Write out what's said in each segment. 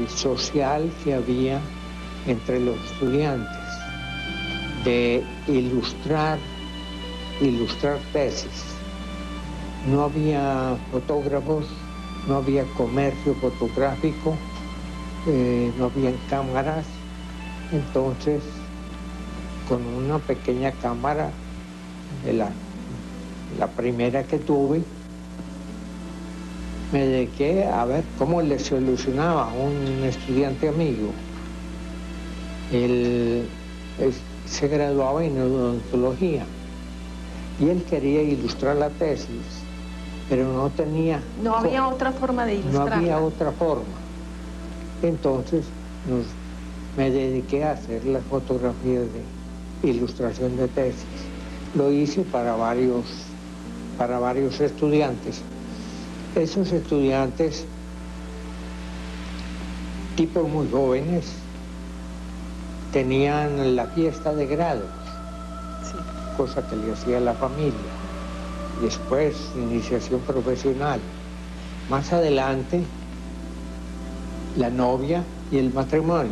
social que había entre los estudiantes, de ilustrar tesis. No había fotógrafos, no había comercio fotográfico, no había cámaras. Entonces, con una pequeña cámara, de la primera que tuve, me dediqué a ver cómo le solucionaba a un estudiante amigo. Él se graduaba en odontología y él quería ilustrar la tesis, pero no tenía... No había otra forma de ilustrarla. No había otra forma. Entonces me dediqué a hacer las fotografías de ilustración de tesis. Lo hice para varios estudiantes. Esos estudiantes, tipos muy jóvenes, tenían la fiesta de grados, sí, cosa que le hacía la familia. Después, iniciación profesional. Más adelante, la novia y el matrimonio.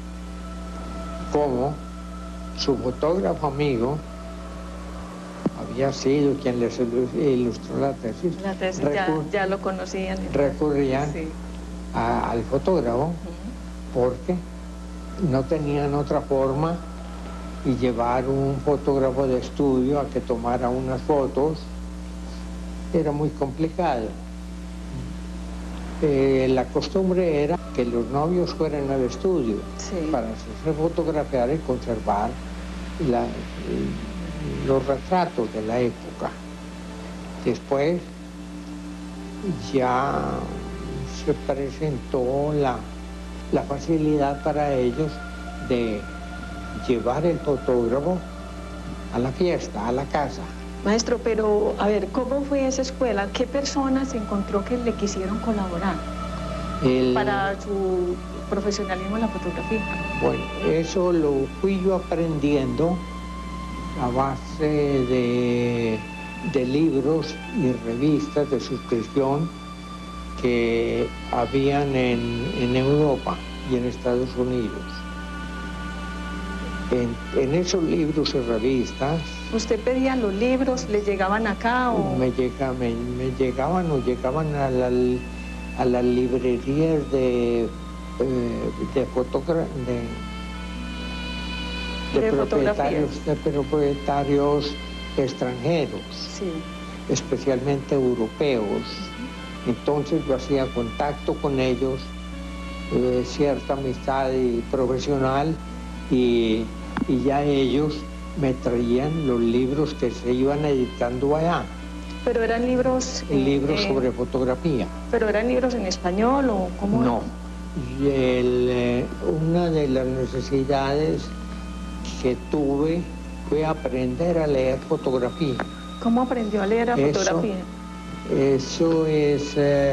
Como su fotógrafo amigo había sido quien les ilustró la tesis. La tesis ya lo conocían. Recurrían, sí, al fotógrafo, porque no tenían otra forma, y llevar un fotógrafo de estudio a que tomara unas fotos era muy complicado. La costumbre era que los novios fueran al estudio, sí, para hacerse fotografiar y conservar los retratos de la época. Después ya se presentó la facilidad para ellos de llevar el fotógrafo a la fiesta, a la casa. Maestro, pero a ver, ¿cómo fue esa escuela? ¿Qué personas encontró que le quisieron colaborar para su profesionalismo en la fotografía? Bueno, eso lo fui yo aprendiendo a base de libros y revistas de suscripción que habían en Europa y en Estados Unidos. En esos libros y revistas... ¿Usted pedía los libros? ¿Les llegaban acá o...? Me llegaban o llegaban a las librerías de propietarios extranjeros, sí, especialmente europeos. Entonces yo hacía contacto con ellos, cierta amistad profesional, y ya ellos me traían los libros que se iban editando allá. ¿Pero eran libros...? Libros sobre fotografía. ¿Pero eran libros en español o cómo? No. Una de las necesidades que tuve fue aprender a leer fotografía. ¿Cómo aprendió a leer fotografía? Eso es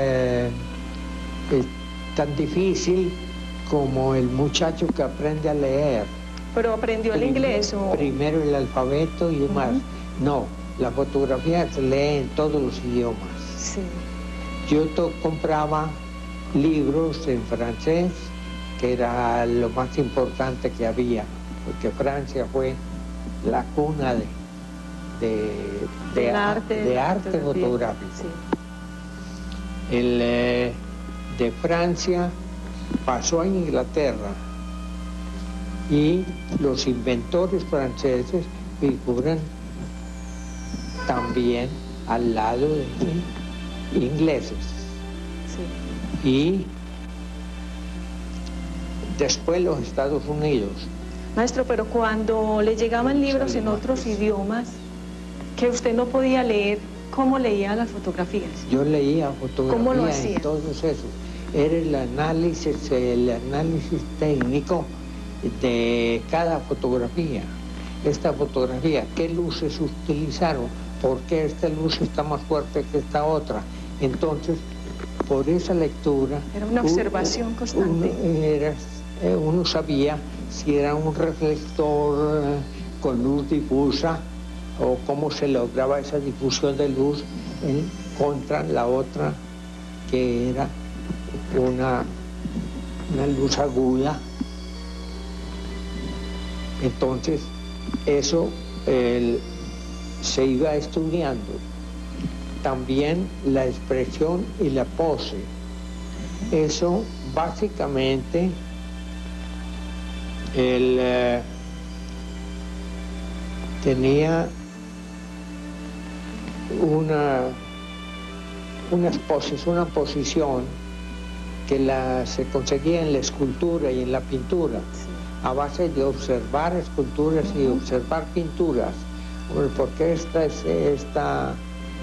tan difícil como el muchacho que aprende a leer. ¿Pero aprendió el inglés o...? Primero el alfabeto y demás. No, la fotografía se lee en todos los idiomas. Sí. Yo compraba libros en francés, que era lo más importante que había, porque Francia fue la cuna de arte fotográfico. Sí. De Francia pasó a Inglaterra, y los inventores franceses figuran también al lado de ingleses. Sí. Y después los Estados Unidos. Maestro, pero cuando le llegaban libros en otros idiomas que usted no podía leer, ¿cómo leía las fotografías? Yo leía fotografías. ¿Cómo lo hacía? En todos esos. Era el análisis técnico de cada fotografía. Esta fotografía, ¿qué luces utilizaron? ¿Por qué esta luz está más fuerte que esta otra? Entonces, por esa lectura... Era una observación constante. Uno sabía si era un reflector con luz difusa, o cómo se lograba esa difusión de luz contra la otra, que era una luz aguda. Entonces, eso se iba estudiando. También la expresión y la pose. Eso básicamente tenía una posición que se conseguía en la escultura y en la pintura, sí, a base de observar esculturas y observar pinturas. Porque esta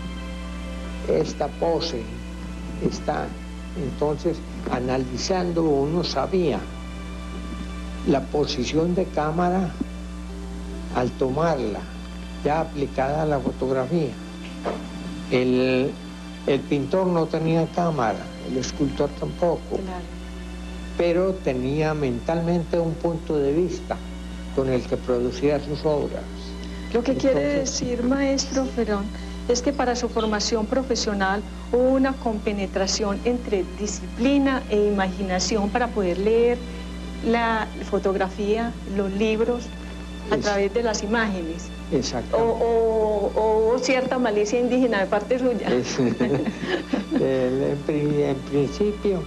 pose está, entonces, analizando, uno sabía la posición de cámara al tomarla, ya aplicada a la fotografía. El pintor no tenía cámara, el escultor tampoco, claro, pero tenía mentalmente un punto de vista con el que producía sus obras. Lo que quiere decir, maestro Ferón, es que para su formación profesional hubo una compenetración entre disciplina e imaginación para poder leer la fotografía, los libros, a través de las imágenes. Exacto. O cierta malicia indígena de parte suya. En principio,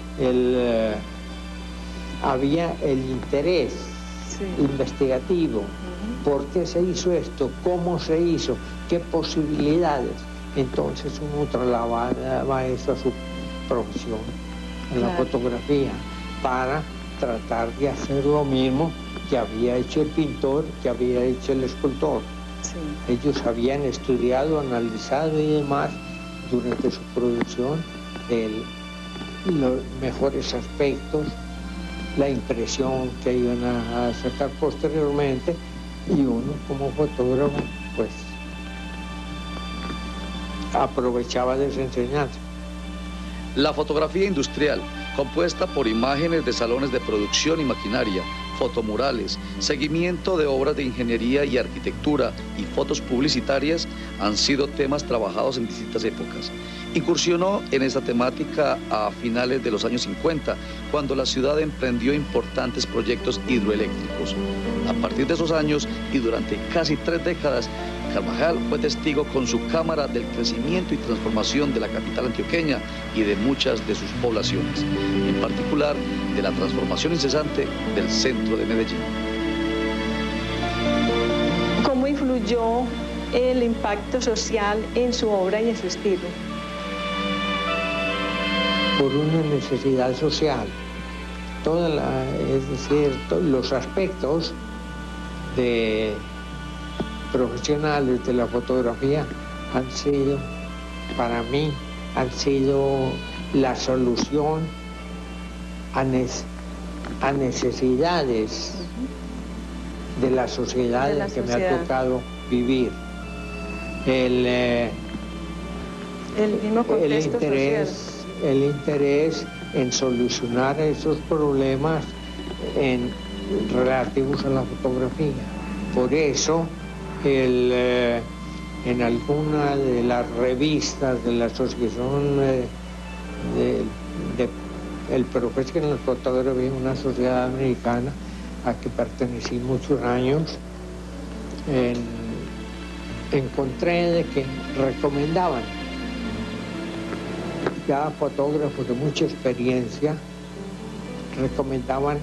había el interés, sí, investigativo. ¿Por qué se hizo esto? ¿Cómo se hizo? ¿Qué posibilidades? Entonces uno trasladaba eso a su profesión, a la fotografía, para tratar de hacer lo mismo que había hecho el pintor, que había hecho el escultor. Sí. Ellos habían estudiado, analizado y demás durante su producción los mejores aspectos, la impresión que iban a sacar posteriormente, y uno como fotógrafo pues aprovechaba de esa enseñanza. La fotografía industrial, compuesta por imágenes de salones de producción y maquinaria, fotomurales, seguimiento de obras de ingeniería y arquitectura y fotos publicitarias, han sido temas trabajados en distintas épocas. Incursionó en esta temática a finales de los años 50, cuando la ciudad emprendió importantes proyectos hidroeléctricos. A partir de esos años y durante casi 3 décadas, Carvajal fue testigo con su cámara del crecimiento y transformación de la capital antioqueña y de muchas de sus poblaciones, en particular de la transformación incesante del centro de Medellín. ¿Cómo influyó el impacto social en su obra y en su estilo? Por una necesidad social. Es decir, los aspectos profesionales de la fotografía han sido, para mí, la solución a necesidades de la sociedad en que me ha tocado vivir. El interés en solucionar esos problemas relativos a la fotografía. Por eso, en alguna de las revistas de la Asociación el Professional Photography, una sociedad americana a que pertenecí muchos años, encontré de que recomendaban, ya fotógrafos de mucha experiencia, recomendaban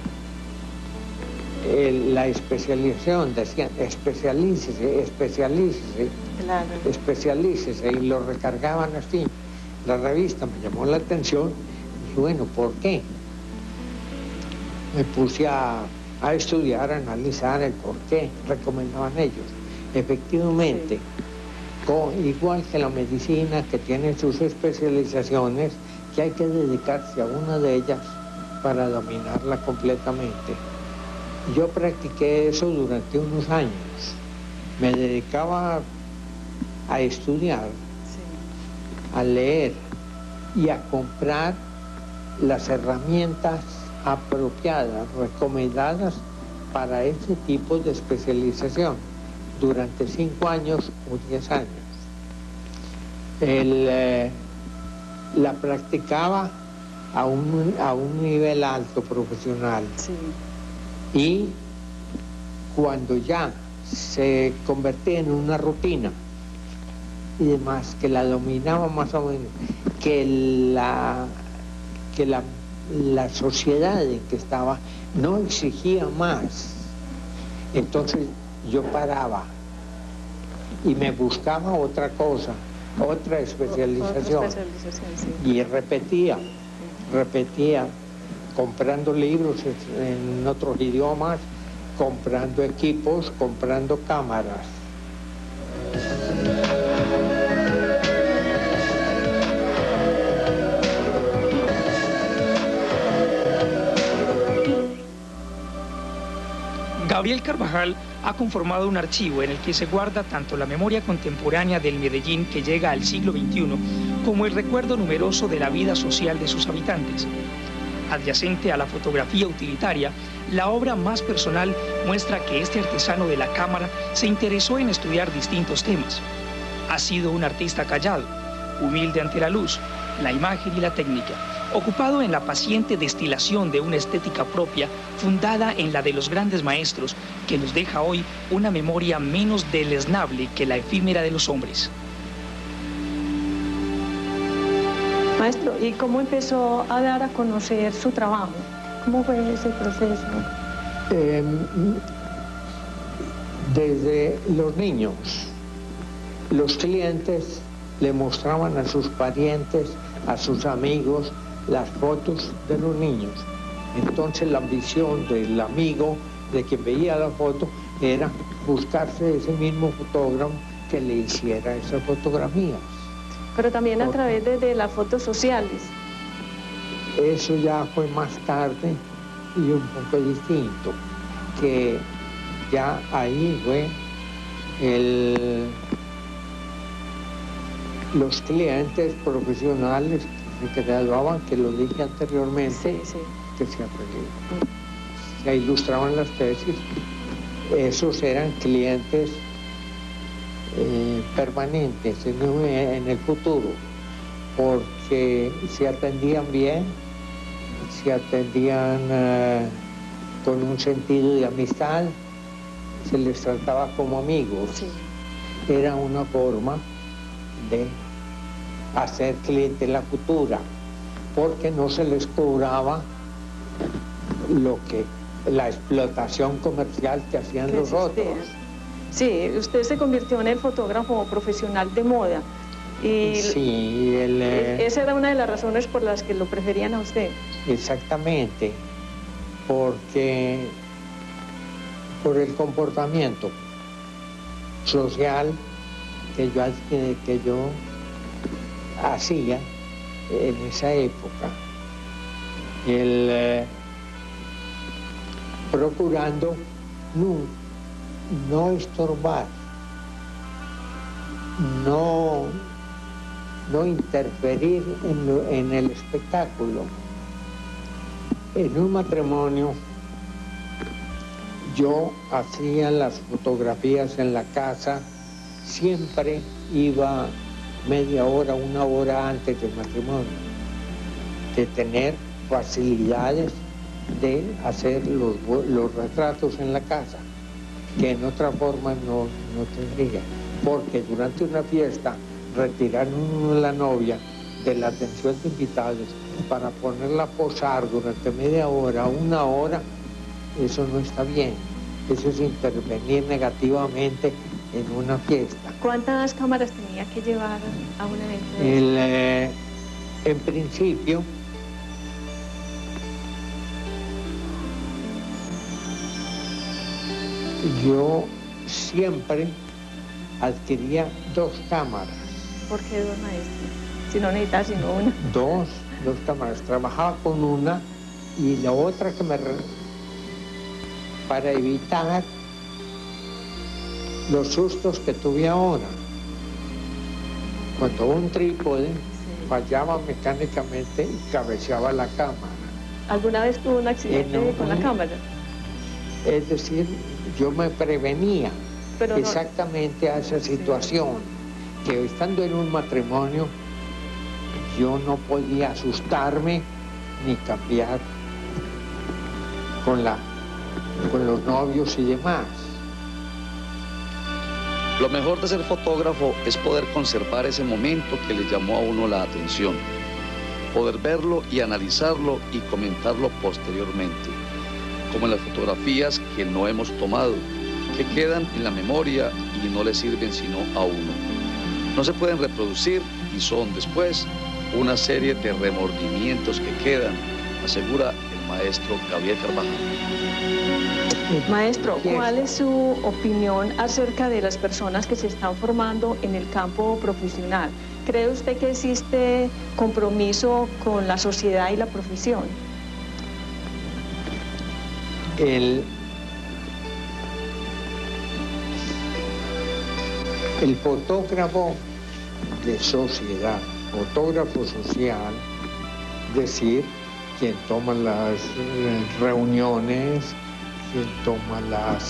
la especialización, decían especialícese, claro, especialícese, y lo recargaban así. La revista me llamó la atención y dije, bueno, ¿por qué? Me puse a estudiar, a analizar el por qué recomendaban ellos. Efectivamente, igual que la medicina, que tiene sus especializaciones, que hay que dedicarse a una de ellas para dominarla completamente. Yo practiqué eso durante unos años. Me dedicaba a estudiar, sí, a leer y a comprar las herramientas apropiadas, recomendadas para ese tipo de especialización durante 5 años o 10 años. La practicaba a un nivel alto profesional. Sí. Y cuando ya se convertía en una rutina y demás, que la dominaba más o menos, que la sociedad en que estaba no exigía más, entonces yo paraba y me buscaba otra cosa, otra especialización, sí. Y repetía, comprando libros en otros idiomas, comprando equipos, comprando cámaras. Gabriel Carvajal ha conformado un archivo en el que se guarda tanto la memoria contemporánea del Medellín que llega al siglo XXI, como el recuerdo numeroso de la vida social de sus habitantes. Adyacente a la fotografía utilitaria, la obra más personal muestra que este artesano de la cámara se interesó en estudiar distintos temas. Ha sido un artista callado, humilde ante la luz, la imagen y la técnica, ocupado en la paciente destilación de una estética propia fundada en la de los grandes maestros, que nos deja hoy una memoria menos deleznable que la efímera de los hombres. Maestro, ¿y cómo empezó a dar a conocer su trabajo? ¿Cómo fue ese proceso? Desde los niños, los clientes le mostraban a sus parientes, a sus amigos, las fotos de los niños. Entonces la ambición del amigo, de quien veía la foto, era buscarse ese mismo fotógrafo que le hiciera esas fotografías. Pero también a través de las fotos sociales. Eso ya fue más tarde y un poco distinto, que ya ahí fue los clientes profesionales que se graduaban, que lo dije anteriormente, sí. Que se ilustraban las tesis. Esos eran clientes permanentes en el futuro, porque se atendían bien, se atendían con un sentido de amistad, se les trataba como amigos. Sí. Era una forma de hacer clientela futura, porque no se les cobraba la explotación comercial que hacían los otros. Sí, usted se convirtió en el fotógrafo profesional de moda. Y sí, esa era una de las razones por las que lo preferían a usted. Exactamente, porque por el comportamiento social que yo hacía en esa época, procurando no estorbar, no interferir en el espectáculo. En un matrimonio yo hacía las fotografías en la casa, siempre iba media hora, una hora antes del matrimonio, de tener facilidades de hacer los retratos en la casa, que en otra forma no tendría, porque durante una fiesta retirar a la novia de la atención de invitados para ponerla a posar durante media hora, una hora, eso no está bien. Eso es intervenir negativamente en una fiesta. ¿Cuántas cámaras tenía que llevar a un evento? En principio, yo siempre adquiría 2 cámaras. ¿Por qué 2, maestro? Si no necesitaba sino una. Dos cámaras. Trabajaba con una y la otra para evitar los sustos que tuve ahora. Cuando un trípode fallaba mecánicamente y cabeceaba la cámara. ¿Alguna vez tuvo un accidente con la cámara? Es decir, yo me prevenía exactamente a esa situación, que estando en un matrimonio yo no podía asustarme ni cambiar con los novios y demás. Lo mejor de ser fotógrafo es poder conservar ese momento que le llamó a uno la atención, poder verlo y analizarlo y comentarlo posteriormente, como en las fotografías que no hemos tomado, que quedan en la memoria y no le sirven sino a uno. No se pueden reproducir y son después una serie de remordimientos que quedan, asegura el maestro Gabriel Carvajal. Maestro, ¿cuál es su opinión acerca de las personas que se están formando en el campo profesional? ¿Cree usted que existe compromiso con la sociedad y la profesión? El fotógrafo de sociedad, fotógrafo social, decir, quien toma las reuniones, quien toma las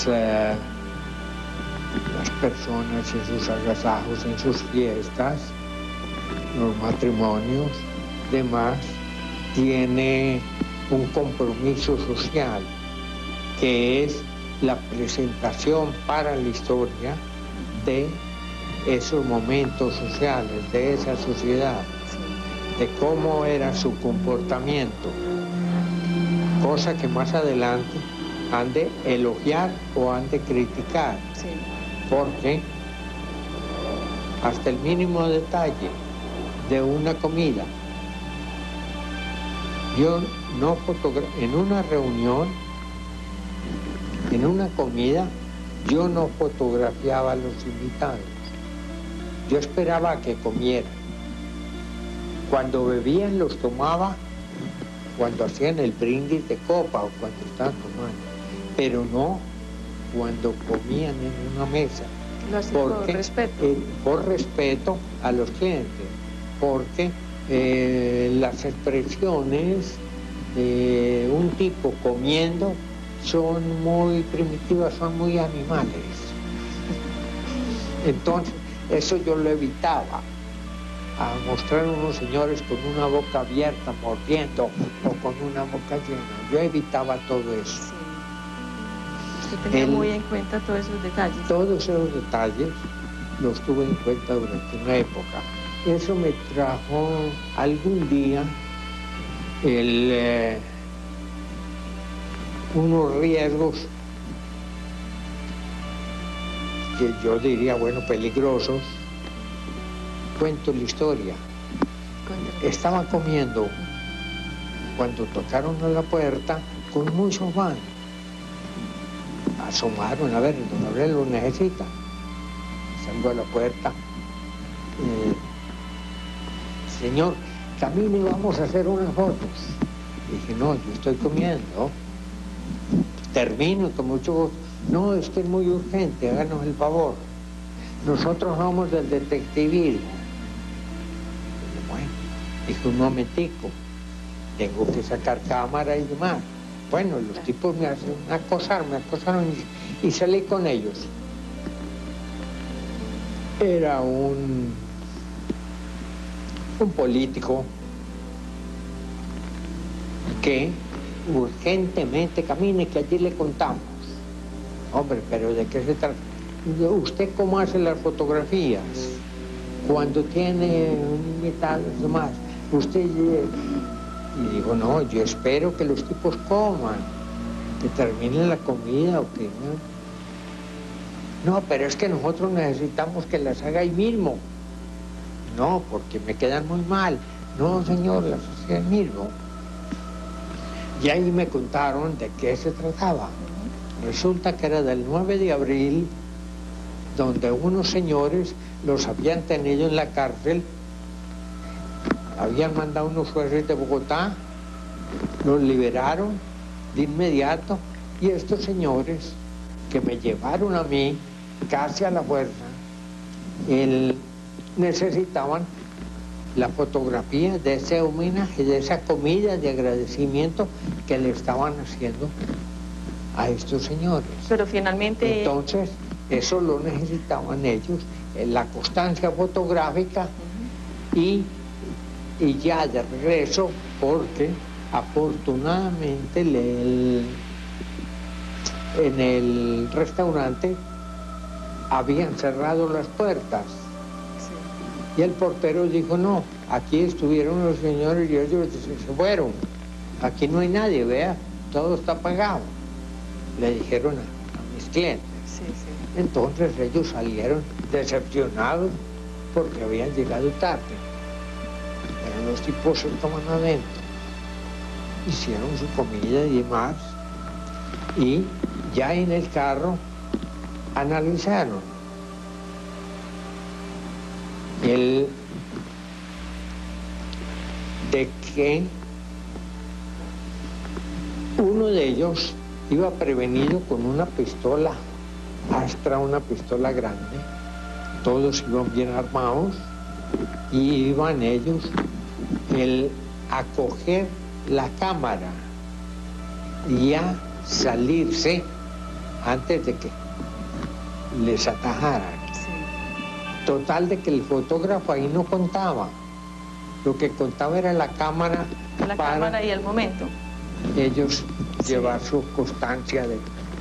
personas en sus agasajos, en sus fiestas, los matrimonios, demás, tiene un compromiso social, que es la presentación para la historia de esos momentos sociales, de esa sociedad, de cómo era su comportamiento, cosa que más adelante han de elogiar o han de criticar, porque hasta el mínimo detalle de una comida, yo no en una reunión, en una comida, yo no fotografiaba a los invitados, yo esperaba a que comieran. Cuando bebían los tomaba, cuando hacían el brindis de copa o cuando estaban tomando, pero no cuando comían en una mesa. Por respeto. Por respeto a los clientes, porque las expresiones de un tipo comiendo son muy primitivas, son muy animales. Entonces, eso yo lo evitaba. A mostrar unos señores con una boca abierta, mordiendo, o con una boca llena. Yo evitaba todo eso. Sí. Usted tenía muy en cuenta todos esos detalles. Todos esos detalles los tuve en cuenta durante una época. Eso me trajo algún día unos riesgos que yo diría, bueno, peligrosos. Cuento la historia. Estaba comiendo cuando tocaron a la puerta con mucho afán. Asomaron, a ver, don Gabriel lo necesita. Salgo a la puerta. Señor, camine y vamos a hacer unas fotos. Dije, no, yo estoy comiendo. Termino con mucho gusto. No, es que es muy urgente, háganos el favor. Nosotros somos del detectivismo. Bueno, dije, un momentico, tengo que sacar cámara y demás. Bueno, los tipos me acosaron y salí con ellos. Era un político que urgentemente camine, que allí le contamos. Hombre, pero ¿de qué se trata? ¿Usted cómo hace las fotografías? Cuando tiene un invitado y demás, usted... Y digo, no, yo espero que los tipos coman, que terminen la comida o que... No, pero es que nosotros necesitamos que las haga ahí mismo. No, porque me quedan muy mal. No, señor, las hace ahí mismo. Y ahí me contaron de qué se trataba. Resulta que era del 9 de abril, donde unos señores los habían tenido en la cárcel, habían mandado unos jueces de Bogotá, los liberaron de inmediato, y estos señores que me llevaron a mí casi a la fuerza, necesitaban la fotografía de ese homenaje, de esa comida de agradecimiento que le estaban haciendo a estos señores. Pero finalmente... Entonces, eso lo necesitaban ellos, la constancia fotográfica y ya de regreso, porque Afortunadamente en el restaurante habían cerrado las puertas. Sí. Y el portero dijo, no, aquí estuvieron los señores y ellos se fueron. Aquí no hay nadie, vea, todo está apagado. Le dijeron a mis clientes. Sí, sí. Entonces ellos salieron decepcionados porque habían llegado tarde. Pero los tipos estaban adentro. Hicieron su comida y demás. Y ya en el carro analizaron de que uno de ellos iba prevenido con una pistola Astra, una pistola grande. Todos iban bien armados y iban ellos a coger la cámara y a salirse antes de que les atajaran. Sí. Total de que el fotógrafo ahí no contaba. Lo que contaba era la cámara. La cámara y el momento. Ellos llevar su constancia de...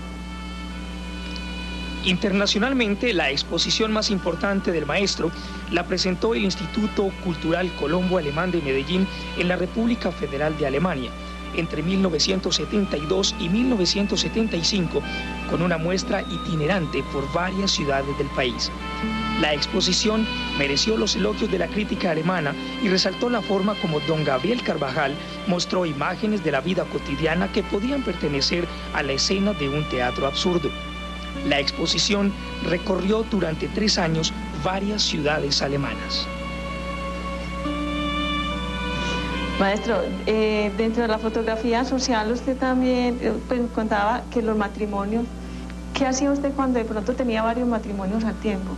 Internacionalmente, la exposición más importante del maestro la presentó el Instituto Cultural Colombo Alemán de Medellín en la República Federal de Alemania entre 1972 y 1975, con una muestra itinerante por varias ciudades del país. La exposición mereció los elogios de la crítica alemana y resaltó la forma como don Gabriel Carvajal mostró imágenes de la vida cotidiana que podían pertenecer a la escena de un teatro absurdo. La exposición recorrió durante 3 años varias ciudades alemanas. Maestro, dentro de la fotografía social usted también contaba que los matrimonios, ¿qué hacía usted cuando de pronto tenía varios matrimonios al tiempo?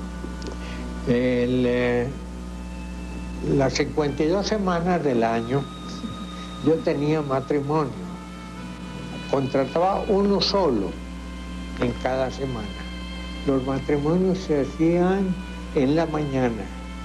Las 52 semanas del año yo tenía matrimonio. Contrataba uno solo en cada semana. Los matrimonios se hacían en la mañana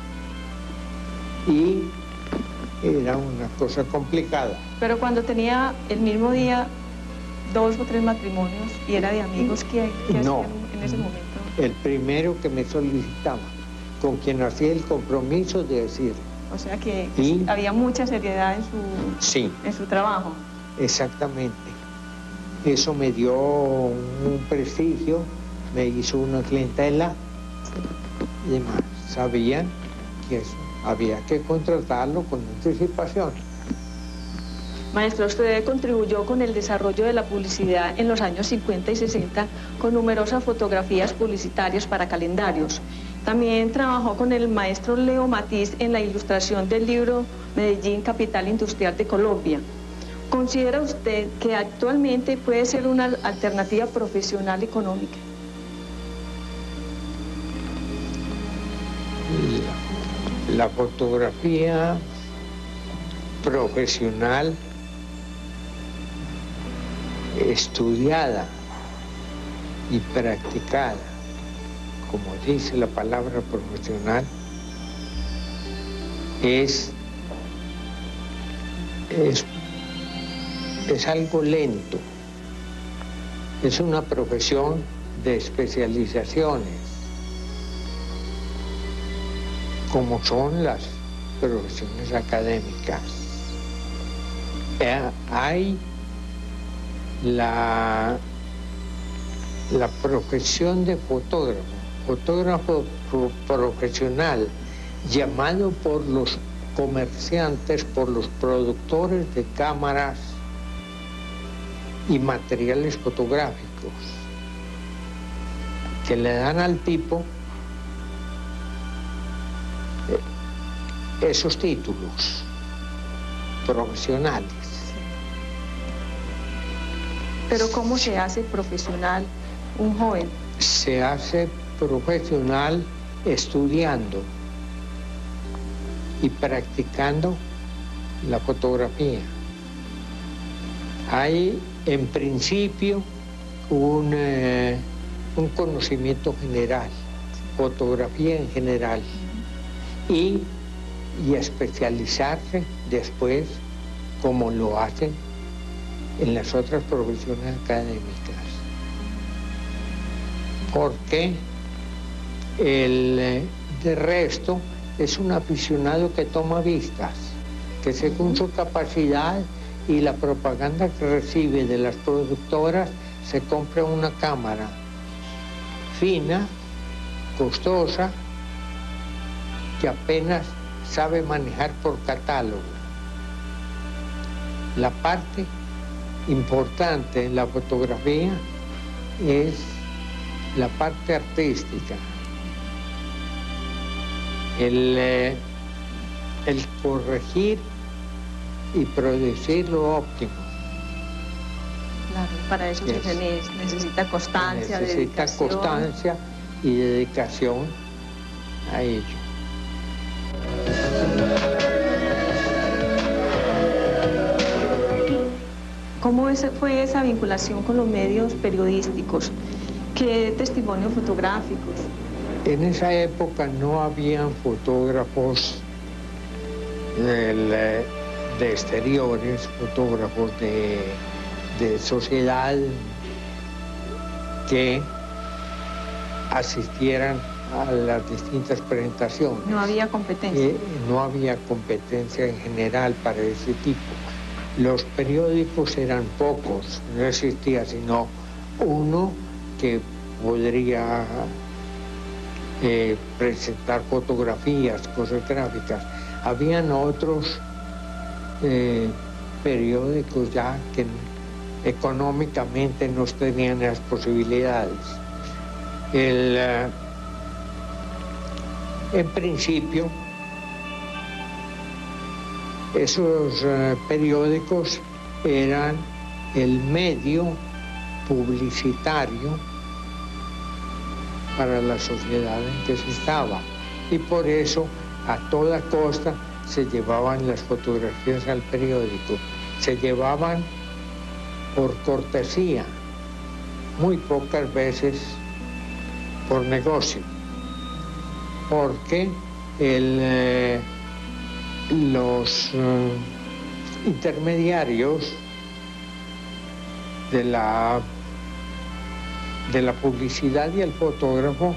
y era una cosa complicada. Pero cuando tenía el mismo día 2 o 3 matrimonios y era de amigos, ¿qué no, hacían en ese momento? El primero que me solicitaba, con quien hacía el compromiso de decir. O sea que había mucha seriedad en su trabajo. Exactamente. Eso me dio un prestigio, me hizo una clientela y demás. Sabían que eso había que contratarlo con anticipación. Maestro, usted contribuyó con el desarrollo de la publicidad en los años 50 y 60 con numerosas fotografías publicitarias para calendarios. También trabajó con el maestro Leo Matiz en la ilustración del libro Medellín, Capital Industrial de Colombia. ¿Considera usted que actualmente puede ser una alternativa profesional económica? La fotografía profesional estudiada y practicada, como dice la palabra profesional, es algo lento. Es una profesión de especializaciones, como son las profesiones académicas. Hay la profesión de fotógrafo profesional, llamado por los comerciantes, por los productores de cámaras y materiales fotográficos, que le dan al tipo esos títulos profesionales. Pero ¿cómo se hace profesional un joven? Se hace profesional estudiando y practicando la fotografía. Hay en principio un conocimiento general, fotografía en general, y especializarse después como lo hacen en las otras profesiones académicas. Porque de resto es un aficionado que toma vistas, que según su capacidad y la propaganda que recibe de las productoras, se compra una cámara fina, costosa, que apenas sabe manejar por catálogo. La parte importante en la fotografía es la parte artística, el corregir y producir lo óptimo. Claro, para eso se necesita constancia, necesita dedicación. Constancia y dedicación a ello. ¿Cómo fue esa vinculación con los medios periodísticos? ¿Qué testimonios fotográficos? En esa época no habían fotógrafos de exteriores, fotógrafos de sociedad que asistieran a las distintas presentaciones. No había competencia. No había competencia en general para ese tipo. Los periódicos eran pocos, no existía sino uno que podría presentar fotografías, cosas gráficas. Habían otros periódicos ya que económicamente no tenían las posibilidades. En principio, esos periódicos eran el medio publicitario para la sociedad en que se estaba, y por eso a toda costa se llevaban las fotografías al periódico. Se llevaban por cortesía, muy pocas veces por negocio, porque los intermediarios de la publicidad y el fotógrafo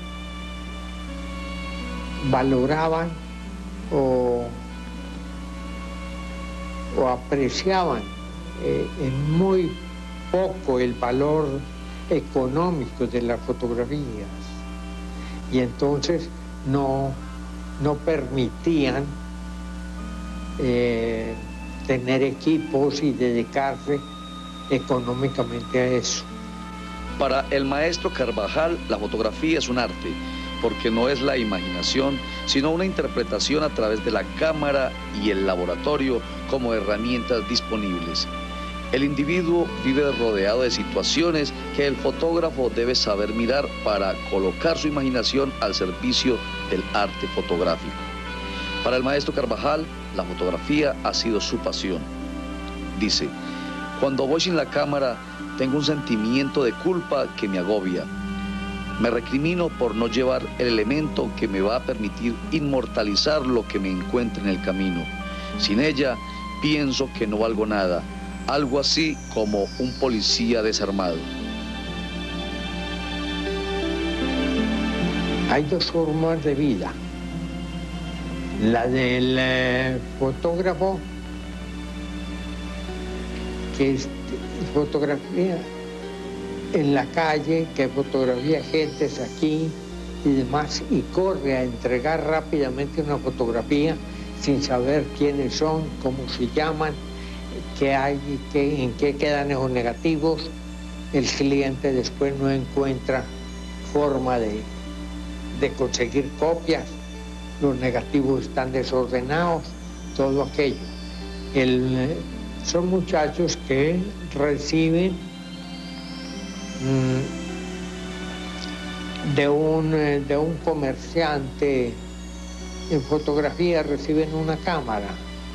valoraban o apreciaban en muy poco el valor económico de las fotografías, y entonces no permitían tener equipos y dedicarse económicamente a eso. Para el maestro Carvajal, la fotografía es un arte, porque no es la imaginación, sino una interpretación a través de la cámara y el laboratorio como herramientas disponibles. El individuo vive rodeado de situaciones que el fotógrafo debe saber mirar para colocar su imaginación al servicio del arte fotográfico. Para el maestro Carvajal, la fotografía ha sido su pasión. Dice: cuando voy sin la cámara, tengo un sentimiento de culpa que me agobia. Me recrimino por no llevar el elemento que me va a permitir inmortalizar lo que me encuentre en el camino. Sin ella, pienso que no valgo nada, algo así como un policía desarmado. Hay dos formas de vida. La del fotógrafo, que es fotografía en la calle, que fotografía gentes aquí y demás, y corre a entregar rápidamente una fotografía sin saber quiénes son, cómo se llaman, qué hay, en qué quedan esos negativos. El cliente después no encuentra forma de conseguir copias, los negativos están desordenados, todo aquello. Son muchachos que reciben de un comerciante en fotografía, reciben una cámara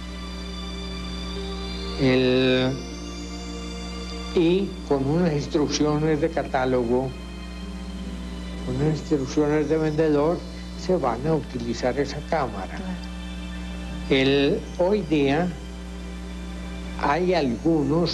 y con unas instrucciones de catálogo, con unas instrucciones de vendedor, se van a utilizar esa cámara. Hoy día hay algunos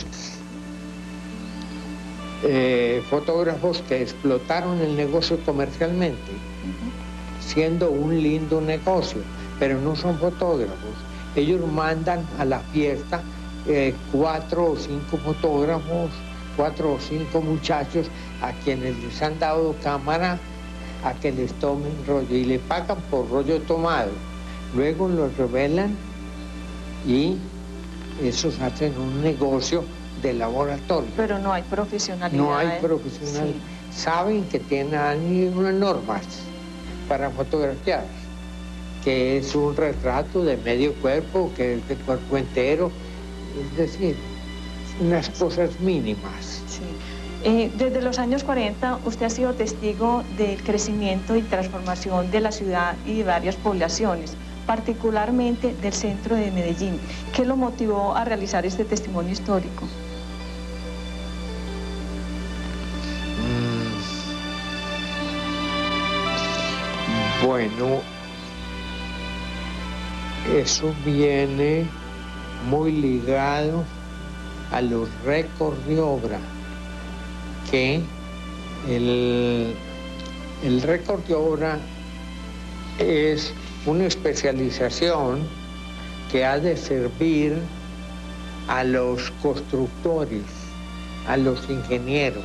fotógrafos que explotaron el negocio comercialmente, siendo un lindo negocio, pero no son fotógrafos. Ellos mandan a la fiesta 4 o 5 fotógrafos, 4 o 5 muchachos a quienes les han dado cámara a que les tomen rollo y le pagan por rollo tomado. Luego los revelan y esos hacen un negocio de laboratorio. Pero no hay profesionalidad. No hay profesional. Sí. Saben que tienen unas normas para fotografiar, que es un retrato de medio cuerpo, que es de cuerpo entero, es decir, unas cosas mínimas. Sí. Desde los años 40 usted ha sido testigo del crecimiento y transformación de la ciudad y de varias poblaciones, particularmente del centro de Medellín. ¿Qué lo motivó a realizar este testimonio histórico? Bueno, eso viene muy ligado a los récords de obra, que el récord de obra es una especialización que ha de servir a los constructores, a los ingenieros,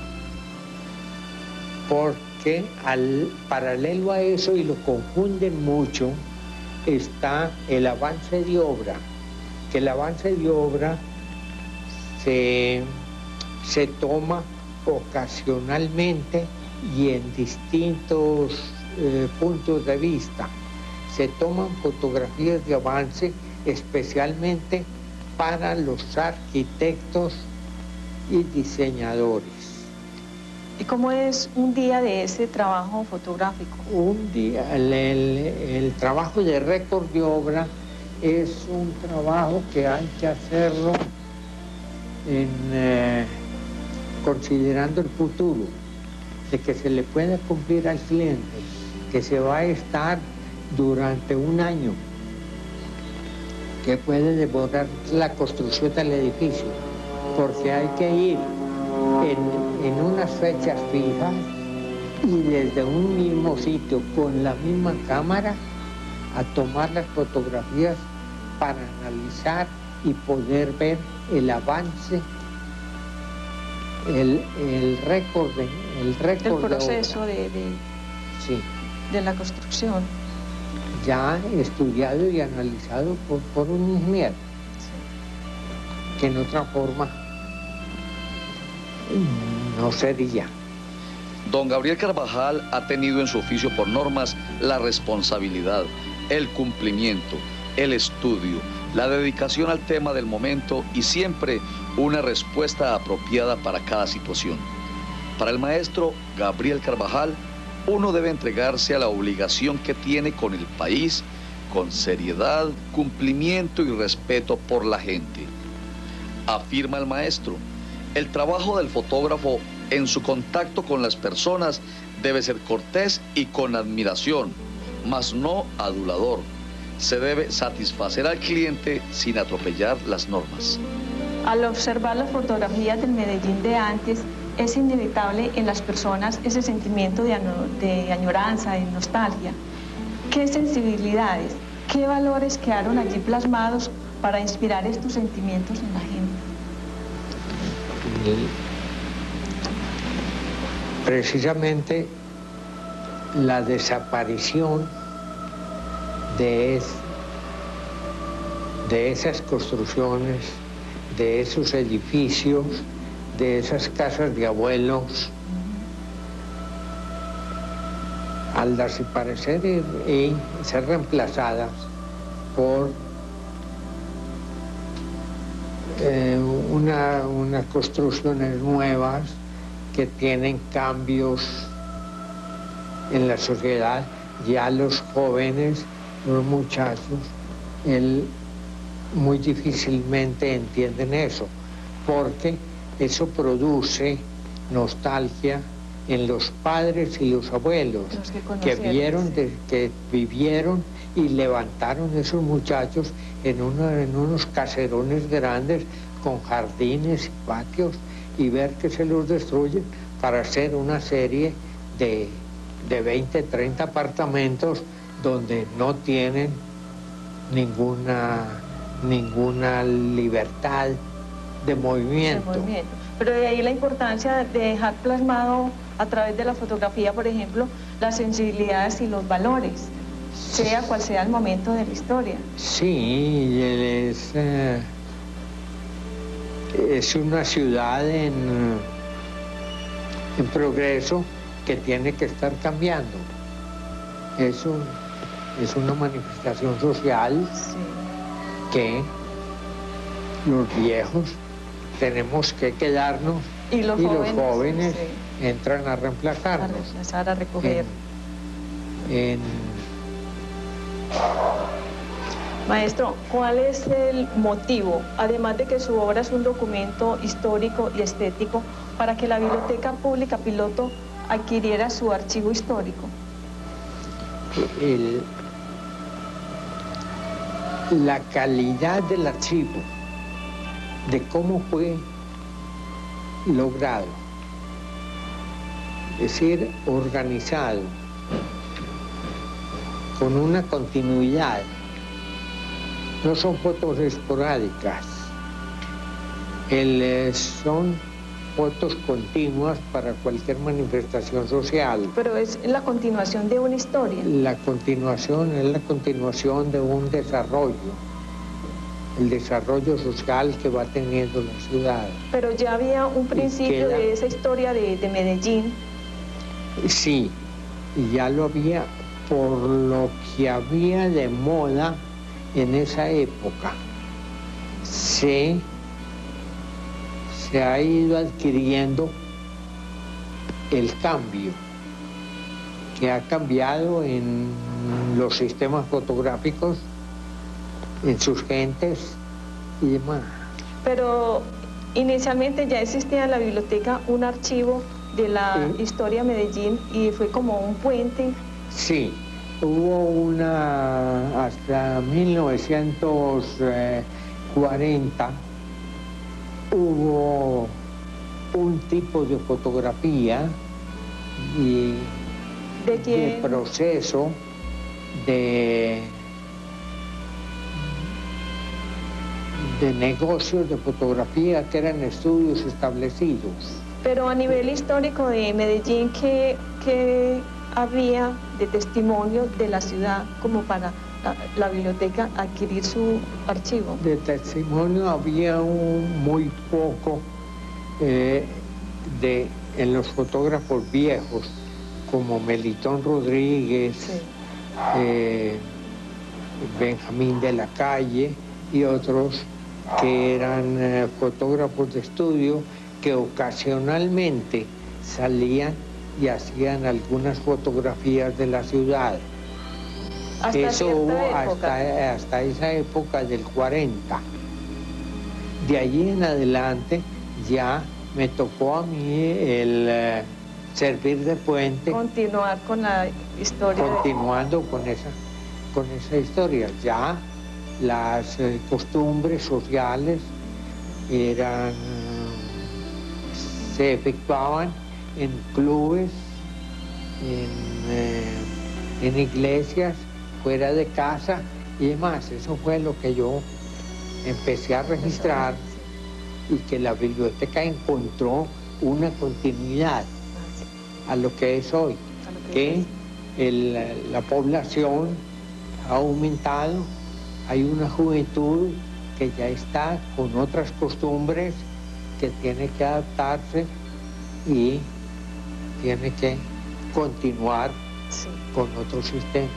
porque paralelo a eso, y lo confunden mucho, está el avance de obra, que el avance de obra se toma ocasionalmente y en distintos puntos de vista. Se toman fotografías de avance especialmente para los arquitectos y diseñadores. ¿Y cómo es un día de ese trabajo fotográfico? Un día, el trabajo de récord de obra es un trabajo que hay que hacerlo considerando el futuro, de que se le pueda cumplir al cliente, que se va a estar durante un año, que puede demorar la construcción del edificio, porque hay que ir en unas fechas fijas y desde un mismo sitio con la misma cámara a tomar las fotografías para analizar y poder ver el avance, el récord el proceso sí, de la construcción. Ya estudiado y analizado por un ingeniero, sí, que en otra forma no sería. Don Gabriel Carvajal ha tenido en su oficio por normas la responsabilidad, el cumplimiento, el estudio, la dedicación al tema del momento y siempre una respuesta apropiada para cada situación. Para el maestro Gabriel Carvajal, uno debe entregarse a la obligación que tiene con el país, con seriedad, cumplimiento y respeto por la gente. Afirma el maestro, el trabajo del fotógrafo en su contacto con las personas debe ser cortés y con admiración, mas no adulador. Se debe satisfacer al cliente sin atropellar las normas. Al observar las fotografías del Medellín de antes, es inevitable en las personas ese sentimiento de añoranza, de nostalgia. ¿Qué sensibilidades, qué valores quedaron allí plasmados para inspirar estos sentimientos en la gente? Precisamente la desaparición de esas construcciones, de esos edificios, de esas casas de abuelos, al desaparecer y ser reemplazadas por unas construcciones nuevas que tienen cambios en la sociedad. Ya los jóvenes, los muchachos, muy difícilmente entienden eso, porque eso produce nostalgia, en los padres y los abuelos que vivieron y levantaron esos muchachos en unos caserones grandes con jardines y patios, y ver que se los destruyen para hacer una serie de 20, 30 apartamentos donde no tienen ninguna libertad de movimiento. Pero de ahí la importancia de dejar plasmado a través de la fotografía, por ejemplo, las sensibilidades y los valores, sea cual sea el momento de la historia. Sí, es una ciudad en progreso que tiene que estar cambiando. Es una manifestación social que los viejos tenemos que quedarnos y los jóvenes entran a reemplazarnos. A reemplazar, a recoger. Maestro, ¿cuál es el motivo, además de que su obra es un documento histórico y estético, para que la Biblioteca Pública Piloto adquiriera su archivo histórico? La calidad del archivo, de cómo fue logrado, es decir, organizado, con una continuidad. No son fotos esporádicas, son fotos continuas para cualquier manifestación social. Pero es la continuación de una historia. La continuación es la continuación de un desarrollo, el desarrollo social que va teniendo la ciudad. Pero ya había un principio de esa historia de Medellín. Sí, ya lo había, por lo que había de moda en esa época. Se ha ido adquiriendo el cambio que ha cambiado en los sistemas fotográficos, en sus gentes y demás. Pero inicialmente ya existía en la biblioteca un archivo de la historia de Medellín y fue como un puente. Sí, hubo hasta 1940, hubo un tipo de fotografía y de proceso de negocios de fotografía que eran estudios establecidos. Pero a nivel histórico de Medellín, ¿qué había de testimonio de la ciudad como para la biblioteca adquirir su archivo? De testimonio había muy poco en los fotógrafos viejos, como Melitón Rodríguez, Benjamín de la Calle y otros que eran fotógrafos de estudio que ocasionalmente salían y hacían algunas fotografías de la ciudad. Eso hubo hasta esa época del 40. De allí en adelante ya me tocó a mí el servir de puente. Continuar con la historia. Continuando con esa historia. Ya las costumbres sociales se efectuaban en clubes, en iglesias, fuera de casa y demás. Eso fue lo que yo empecé a registrar y que la biblioteca encontró una continuidad a lo que es hoy, que la población ha aumentado, hay una juventud que ya está con otras costumbres, que tiene que adaptarse y tiene que continuar con otro sistema.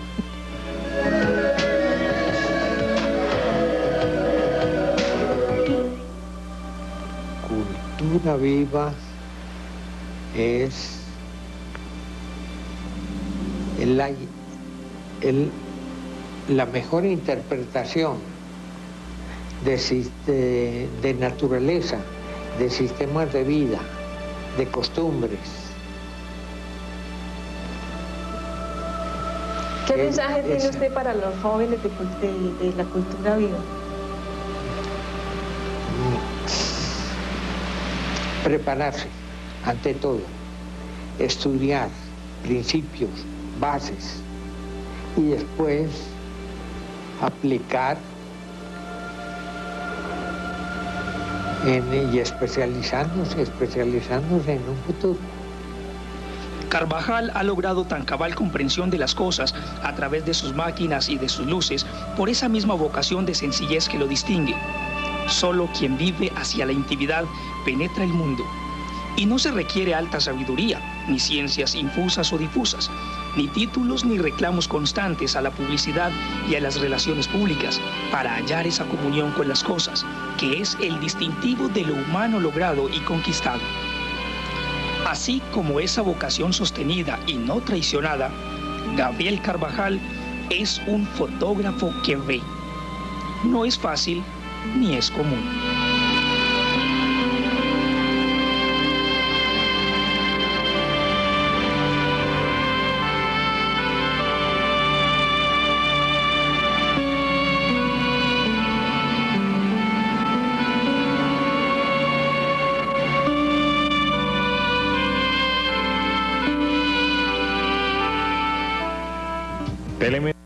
Cultura viva es la mejor interpretación de naturaleza, de sistemas de vida, de costumbres, ¿Qué mensaje tiene usted para los jóvenes de la cultura viva? Prepararse, ante todo, estudiar principios, bases, y después aplicar y especializándose en un futuro. Carvajal ha logrado tan cabal comprensión de las cosas a través de sus máquinas y de sus luces por esa misma vocación de sencillez que lo distingue. Solo quien vive hacia la intimidad penetra el mundo. Y no se requiere alta sabiduría, ni ciencias infusas o difusas, ni títulos ni reclamos constantes a la publicidad y a las relaciones públicas para hallar esa comunión con las cosas, que es el distintivo de lo humano logrado y conquistado. Así como esa vocación sostenida y no traicionada, Gabriel Carvajal es un fotógrafo que ve. No es fácil ni es común. Telemetría.